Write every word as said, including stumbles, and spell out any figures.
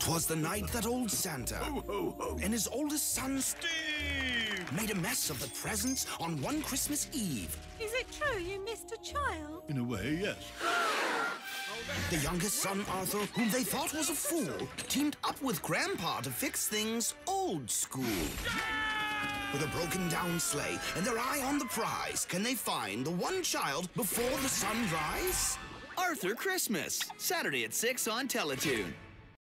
'Twas the night that old Santa Ho, ho, ho. and his oldest son, Steve, made a mess of the presents on one Christmas Eve. Is it true you missed a child? In a way, yes. The youngest son, Arthur, whom they thought was a fool, teamed up with Grandpa to fix things old school. With a broken down sleigh and their eye on the prize, can they find the one child before the sun rise? Arthur Christmas, Saturday at six on Teletoon.